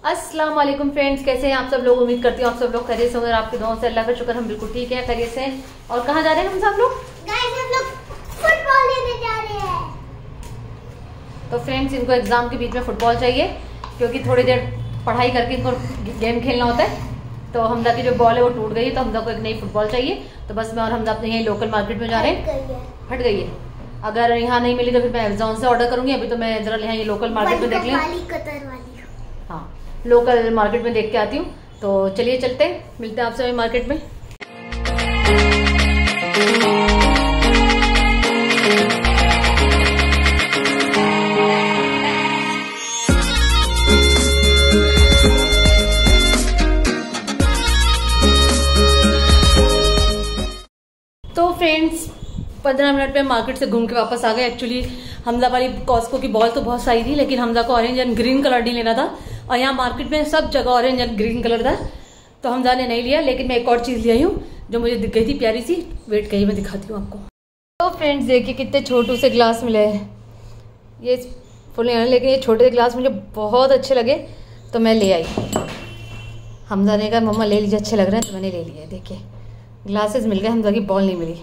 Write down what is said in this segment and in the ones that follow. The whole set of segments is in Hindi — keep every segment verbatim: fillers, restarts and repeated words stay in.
अस्सलाम वालेकुम फ्रेंड्स, कैसे हैं आप सब लोग। उम्मीद करती हूँ आप सब लोग खैरियत से होंगे। आपके दुआओं से अल्लाह का शुक्र हम बिल्कुल ठीक है, खैरियत से। और कहाँ जा रहे हैं हम सब लोग? गाइस हम लोग फुटबॉल लेने जा रहे हैं। तो फ्रेंड्स, इनको एग्जाम के बीच में फुटबॉल चाहिए क्योंकि थोड़ी देर पढ़ाई करके इनको गेम खेलना होता है। तो हमदा की जो बॉल है वो टूट गई है, तो हमदा को एक नई फुटबॉल चाहिए। तो बस मैं और हमदा अपने यहीं लोकल मार्केट में जा रहे हैं। हट गई है। अगर यहाँ नहीं मिली तो फिर मैं अमेज़न से ऑर्डर करूंगी। अभी तो मैं जरा यहाँ ये लोकल मार्केट में देख लूँ। हाँ, लोकल मार्केट में देख के आती हूँ। तो चलिए चलते हैं, मिलते हैं आपसे वही मार्केट में। तो फ्रेंड्स, पंद्रह मिनट में मार्केट से घूम के वापस आ गए। एक्चुअली हमदा वाली कॉस्को की बॉल तो बहुत सही थी, लेकिन हमदा को ऑरेंज एंड ग्रीन कलर नहीं लेना था। और यहाँ मार्केट में सब जगह ऑरेंज एंड ग्रीन कलर था, तो हमदा ने नहीं लिया। लेकिन मैं एक और चीज़ ले आई हूँ जो मुझे दिख गई थी प्यारी सी। वेट करिए, मैं दिखाती हूँ आपको। तो फ्रेंड्स देखिए कितने छोटू से ग्लास मिले हैं। ये फुल नहीं, लेकिन ये छोटे ग्लास मुझे बहुत अच्छे लगे तो मैं ले आई। हमदा ने कहा मम्मा ले लीजिए, अच्छे लग रहे हैं, तो मैंने ले लिए। देखिए ग्लासेस मिल गए, हमदा की बॉल नहीं मिली।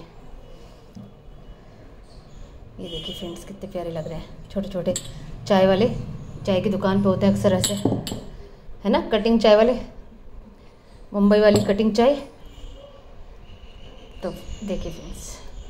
ये देखिए फ्रेंड्स कितने प्यारे लग रहे हैं, छोटे छोटे। चाय वाले, चाय की दुकान पे होते हैं अक्सर ऐसे, है ना, कटिंग चाय वाले, मुंबई वाली कटिंग चाय। तो देखिए फ्रेंड्स,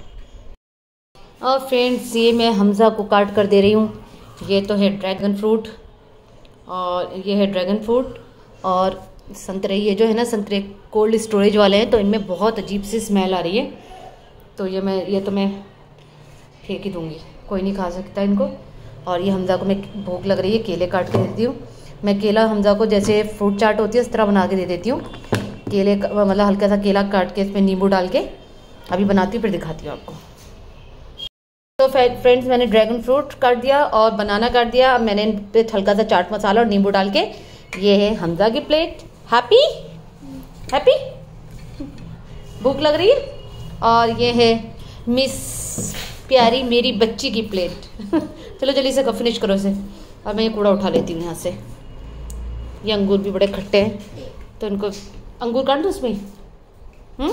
और फ्रेंड्स ये मैं हमजा को काट कर दे रही हूँ। ये तो है ड्रैगन फ्रूट, और ये है ड्रैगन फ्रूट और संतरे। ये जो है ना संतरे कोल्ड स्टोरेज वाले हैं, तो इनमें बहुत अजीब सी स्मेल आ रही है। तो ये मैं ये तो मैं फेंक ही दूँगी, कोई नहीं खा सकता इनको। और ये हमजा को मैं भूख लग रही है, केले काट के दे देती हूँ। मैं केला हमजा को जैसे फ्रूट चाट होती है उस तरह बना के दे देती हूँ। केले मतलब हल्का सा केला काट के इसमें नींबू डाल के अभी बनाती हूँ, फिर दिखाती हूँ आपको। तो फ्रेंड्स, मैंने ड्रैगन फ्रूट काट दिया और बनाना काट दिया। अब मैंने इन पे हल्का सा चाट मसाला और नींबू डाल के, ये है हमजा की प्लेट। हैप्पी हैप्पी भूख लग रही है। और ये है मिस प्यारी मेरी बच्ची की प्लेट। चलो जल्दी से फिनिश करो इसे। और मैं ये कूड़ा उठा लेती हूँ यहाँ से। ये अंगूर भी बड़े खट्टे हैं, तो इनको अंगूर काट दो उसमें। हम्म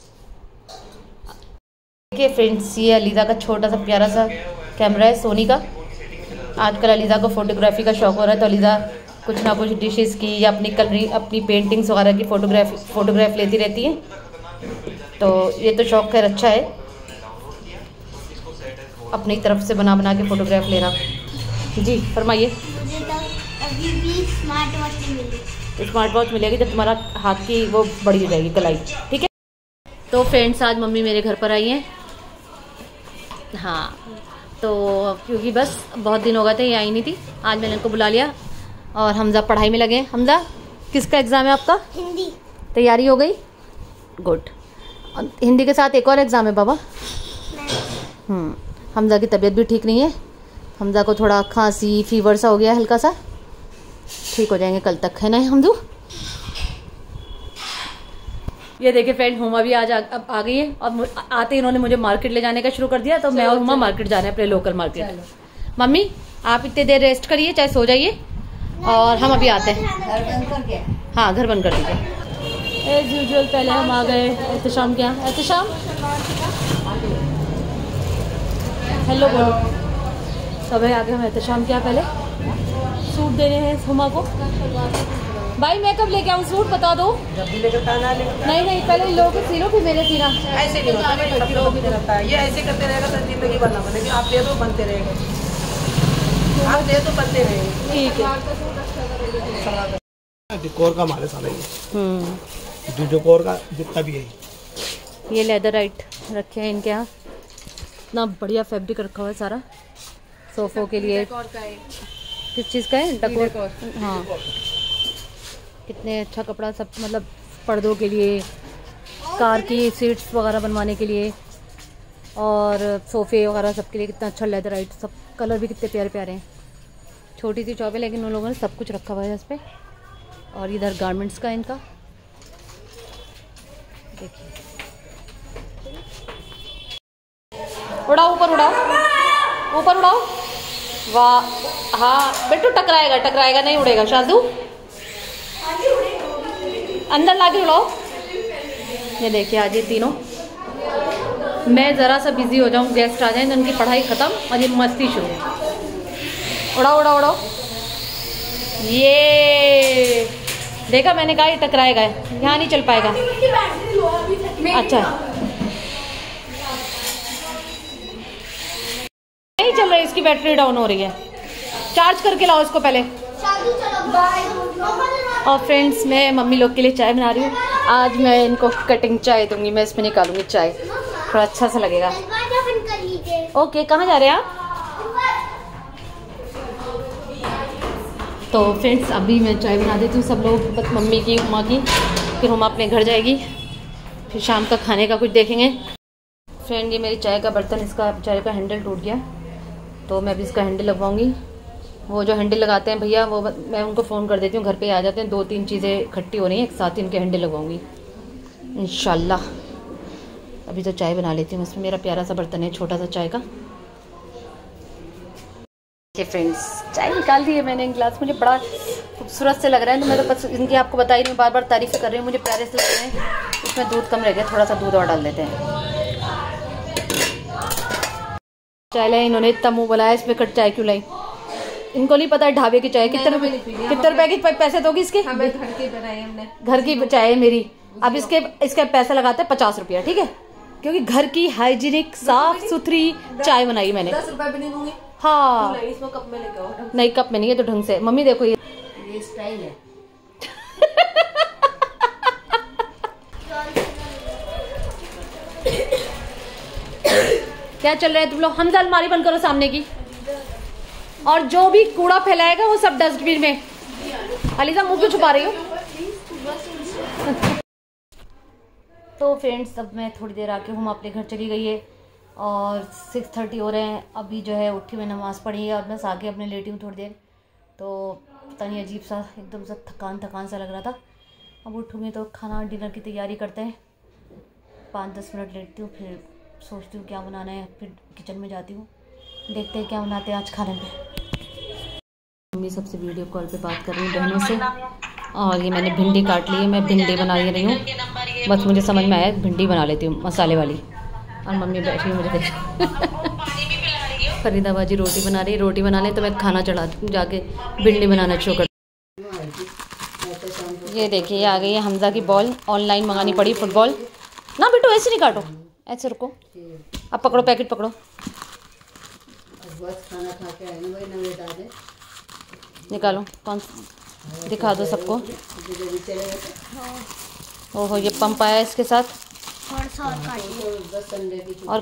देखिए फ्रेंड्स, ये अलीदा का छोटा सा प्यारा सा कैमरा है सोनी का। आजकल अलीदा को फोटोग्राफी का शौक हो रहा है, तो अलीदा कुछ ना कुछ डिशेस की या अपनी कलरिंग अपनी पेंटिंग्स वगैरह की फोटोग्राफी फोटोग्राफ लेती रहती है। तो ये तो शौक खैर अच्छा है, अपनी तरफ से बना बना के फोटोग्राफ लेना। जी फरमाइए। मुझे तो अभी भी स्मार्ट वॉच मिली। स्मार्ट वॉच मिलेगी जब तुम्हारा हाथ की वो बड़ी हो जाएगी कलाई, ठीक है। तो फ्रेंड्स, आज मम्मी मेरे घर पर आई हैं। हाँ, तो क्योंकि बस बहुत दिन हो गए थे ये आई नहीं थी, आज मैंने इनको बुला लिया। और हमजा पढ़ाई में लगे। हमजा, किसका एग्ज़ाम है आपका? हिंदी। तैयारी हो गई? गुड। हिंदी के साथ एक और एग्ज़ाम है बाबा। हम्म हमजा की तबीयत भी ठीक नहीं है। हमजा को थोड़ा खांसी फीवर सा हो गया है हल्का सा। ठीक हो जाएंगे कल तक, है ना हमदू? ये देखिए फ्रेंड, हुमा भी आज आ, आ गई है। और आते ही इन्होंने मुझे मार्केट ले जाने का शुरू कर दिया। तो मैं और हुमा मार्केट जा रहे हैं, अपने लोकल मार्केट। मम्मी आप इतने देर रेस्ट करिए, चाहे सो जाइए, और हम अभी आते हैं। हाँ, घर बंद कर दीजिए। एज यूजुअल पहले हम आ गए एहतशाम के यहाँ। एहतशाम हेलो बोलो। तो भाई आगे हम एहतशाम के यहाँ पहले सूट देने हैं हुमा को। भाई मैं कब लेके आऊँ सूट, बता दो। जब भी लेकर आना लेकर। नहीं नहीं, पहले इन लोगों को सिलो फिर मेरे सीना। ऐसे नहीं होता, मैं सब लोगों की रहता है। ये ऐसे करते रहेगा तो जिंदगी बनना बनेगी। आप दे दो बनते रहेंगे, आप दे दो बनते रहेंगे। ठीक है। डिकोर का माल है सारा ये। हम्म जो डिकोर का जितना भी है ये लेदर राइट रखे हैं इनके यहाँ। इतना बढ़िया फैब्रिक रखा हुआ है सारा सोफों के लिए। किस चीज़ का है? डेकोर। हाँ, कितने अच्छा कपड़ा सब, मतलब पर्दों के लिए, कार की सीट्स वगैरह बनवाने के लिए, और सोफ़े वगैरह सब के लिए कितना अच्छा लेदर राइट। सब कलर भी कितने प्यारे प्यारे हैं। छोटी सी शॉप है लेकिन उन लोगों ने सब कुछ रखा हुआ है इस पर। और इधर गारमेंट्स का इनका देखिए। उड़ाओ ऊपर, उड़ाओ ऊपर, उड़ाओ। वाह, हाँ बेटू टकराएगा टकराएगा नहीं उड़ेगा। शादू अंदर ला के उड़ाओ। ये देखिए आज ये तीनों, मैं ज़रा सा बिजी हो जाऊँ, गेस्ट आ जाएं तो उनकी पढ़ाई ख़त्म और ये मस्ती शुरू। उड़ाओ उड़ाओ उड़ाओ। ये देखा, मैंने कहा ये टकराएगा, यहाँ नहीं चल पाएगा। अच्छा नहीं चल रहा है, इसकी बैटरी डाउन हो रही है, चार्ज करके लाओ इसको पहले। और फ्रेंड्स मैं मम्मी लोग के लिए चाय बना रही हूँ। आज मैं इनको कटिंग चाय दूंगी, मैं इसमें निकालूंगी चाय, थोड़ा अच्छा सा लगेगा। ओके, कहाँ जा रहे हैं आप? तो फ्रेंड्स अभी मैं चाय बना देती हूँ, सब लोग, बस मम्मी की, उमा की, फिर हम अपने घर जाएगी, फिर शाम का खाने का कुछ देखेंगे। फ्रेंड ये मेरी चाय का बर्तन, इसका चाय का हैंडल टूट गया, तो मैं अभी इसका हैंडल लगवाऊंगी। वो जो हैंडल लगाते हैं भैया, वो मैं उनको फ़ोन कर देती हूँ, घर पे आ जाते हैं। दो तीन चीज़ें इकट्ठी हो रही हैं, एक साथ ही इनके हैंडल लगवाऊंगी इंशाल्लाह। अभी तो चाय बना लेती हूँ, इसमें मेरा प्यारा सा बर्तन है छोटा सा चाय का। फ्रेंड्स चाय निकाल दी है मैंने गिलास, मुझे बड़ा खूबसूरत से लग रहा है, तो मैं तो बस इनकी आपको बता ही नहीं, बार बार तारीफ़ कर रही हूँ, मुझे प्यारे से लग रहे हैं। इसमें दूध कम रह गया, थोड़ा सा दूध और डाल देते हैं। चाय लाई इन्होंने, इतना मुँह बनाया, इसमें कट चाय क्यों लाई? इनको नहीं पता है ढाबे की चाय कितने रुपए, कितने रुपए की पैसे दोगी इसके? हमें घर की बनाई हमने, घर की चाय है मेरी। अब इसके इसका पैसा लगाते हैं पचास रुपया, ठीक है, क्योंकि घर की हाइजीनिक साफ सुथरी चाय बनाई मैंने। दस रुपए भी नहीं दूंगी। हाँ इसमें कप में लेके आओ। नहीं कप में नहीं है तो ढंग से। मम्मी देखो ये ये स्टाइल है। क्या चल रहा है तुम लोग? हमजा अलमारी बंद करो सामने की, और जो भी कूड़ा फैलाएगा वो सब डस्टबिन में। अलीजा मुंह क्यों छुपा रही हो? तो फ्रेंड्स अब मैं थोड़ी देर आके हूँ अपने घर चली गई है, और सिक्स थर्टी हो रहे हैं। अभी जो है उठी, मैं नमाज़ पढ़ी है और बस आके अपने लेटी हूँ थोड़ी देर। तो पता नहीं अजीब सा एकदम सा थकान थकान सा लग रहा था। अब उठूँगी तो खाना डिनर की तैयारी करते हैं। पाँच दस मिनट लेटती हूँ, फिर सोचती हूँ क्या बनाना है, फिर किचन में जाती हूँ, देखते हैं क्या बनाते हैं आज खाने में। मम्मी सबसे वीडियो कॉल पे बात कर रही हूँ बहनों से, और ये मैंने भिंडी काट ली है, मैं भिंडी बना रही हूँ। बस मुझे समझ में आया भिंडी बना लेती हूँ मसाले वाली, और मम्मी बैठी मुझे देख फरीदाबादी रोटी बना रही है। रोटी बना ले तो मैं खाना चढ़ा जाके भिंडी बनाना शुरू कर। ये देखिए आ गई है हमजा की बॉल, ऑनलाइन मंगानी पड़ी फुटबॉल ना। बेटो ऐसे नहीं काटो, ऐसे रुको, अब पकड़ो पैकेट पकड़ो। खाना खा के आए ना, निकालो, कौन दिखा दो सबको। ओहो ये पंप आया इसके साथ, और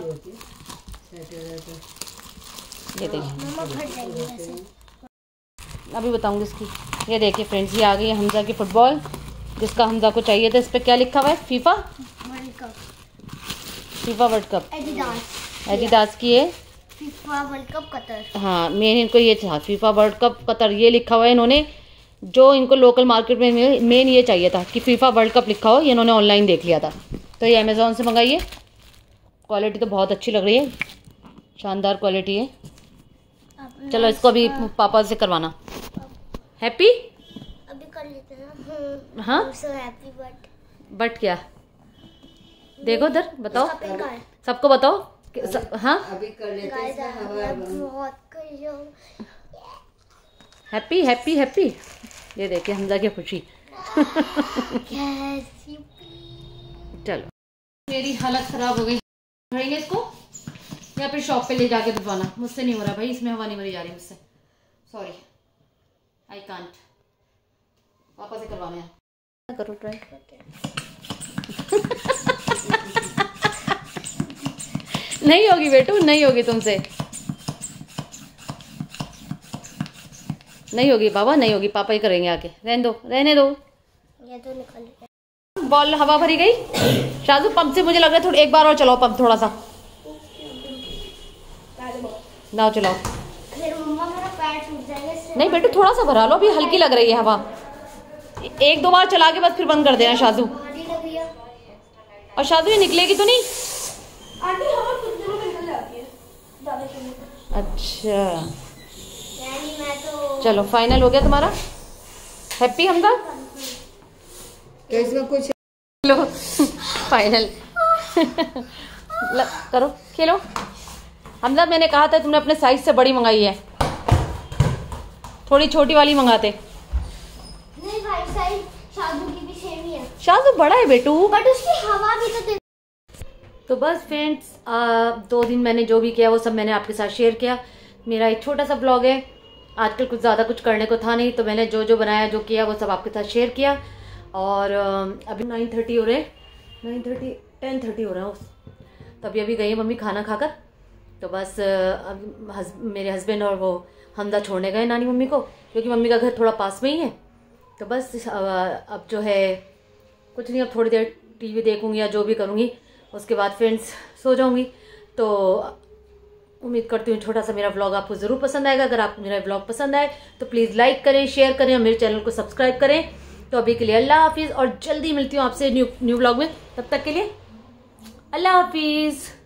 ये देखिए अभी बताऊंगी इसकी। ये देखिए फ्रेंड्स ये आ गई है हमजा की फुटबॉल, जिसका हमजा को चाहिए था। इस पर क्या लिखा हुआ है? FIFA world cup, FIFA world cup, Adidas Adidas की है, फीफा वर्ल्ड कप कतर। हाँ मेन इनको ये था, फीफा वर्ल्ड कप कतर ये लिखा हुआ है इन्होंने। जो इनको लोकल मार्केट में मेन ये चाहिए था कि फीफा वर्ल्ड कप लिखा हो, ये इन्होंने ऑनलाइन देख लिया था, तो ये अमेज़ॉन से मंगाई है। क्वालिटी तो बहुत अच्छी लग रही है, शानदार क्वालिटी है। चलो इसको अभी पापा से करवाना। हैप्पी अभी कर लेते हैं। हाँ सो हैप्पी बट बट क्या? देखो उधर बताओ, सबको बताओ। हाँ अभी कर लेते हैं। बहुत कर हैप्पी हैप्पी हैप्पी। ये देखिए हमजा की खुशी। चलो मेरी हालत खराब हो गई, भरेंगे इसको या फिर शॉप पे ले जाके दुबाना? मुझसे नहीं हो रहा भाई, इसमें हवा नहीं भरी जा रही मुझसे, सॉरी आई कांट। पापा से करवाना है, करो ट्राई। नहीं होगी बेटू, नहीं होगी तुमसे, नहीं होगी बाबा, नहीं होगी, पापा ही करेंगे आके। रहने दो रहने दो, ये तो निकल बॉल हवा भरी गई। शाजू पंप से मुझे लग रहा है थोड़ा एक बार और चलाओ पंप, थोड़ा सा ना चलाओ। फिर मम्मा मेरा पैर टूट जाएगा इससे। नहीं बेटू थोड़ा सा भरा लो, अभी हल्की लग रही है हवा। एक दो बार चला के बस फिर बंद कर देना शाजू। और शाजू ये निकलेगी तो नहीं? आंटी हवा कुछ दिनों में निकल जाती है ज्यादा के लिए। अच्छा यानी मैं तो चलो फाइनल हो गया तुम्हारा। हैप्पी हमदा, तो इसमें कुछ लो फाइनल करो खेलो। हमजा मैंने कहा था तुमने अपने साइज से बड़ी मंगाई है, थोड़ी छोटी वाली मंगाते। नहीं भाई साइज शादू की भी सेम ही है। शादू बड़ा है बेटू, बट उसकी हवा भी तो दे। तो बस फ्रेंड्स दो दिन मैंने जो भी किया वो सब मैंने आपके साथ शेयर किया। मेरा एक छोटा सा ब्लॉग है, आजकल कुछ ज़्यादा कुछ करने को था नहीं, तो मैंने जो जो बनाया जो किया वो सब आपके साथ शेयर किया। और अभी नाइन थर्टी हो रहे हैं, नाइन थर्टी टेन थर्टी हो रहा है, तो अभी अभी गई है मम्मी खाना खाकर। तो बस अब हस, मेरे हस्बैंड और वो हमजा छोड़ने गए नानी मम्मी को, क्योंकि मम्मी का घर थोड़ा पास में ही है। तो बस अब जो है कुछ नहीं, अब थोड़ी देर टीवी देखूंगी या जो भी करूंगी, उसके बाद फ्रेंड्स सो जाऊंगी। तो उम्मीद करती हूँ छोटा सा मेरा व्लॉग आपको ज़रूर पसंद आएगा। अगर आपको मेरा व्लॉग पसंद आए तो प्लीज़ लाइक करें, शेयर करें और मेरे चैनल को सब्सक्राइब करें। तो अभी के लिए अल्लाह हाफिज़, और जल्दी मिलती हूँ आपसे न्यू न्यू व्लॉग में। तब तक के लिए अल्लाह हाफिज़।